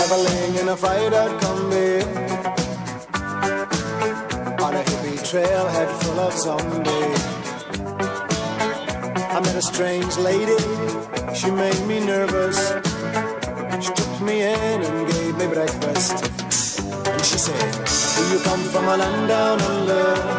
traveling in a fired-out combi on a hippie trailhead full of zombies. I met a strange lady, she made me nervous. She took me in and gave me breakfast. And she said, do you come from a land down under?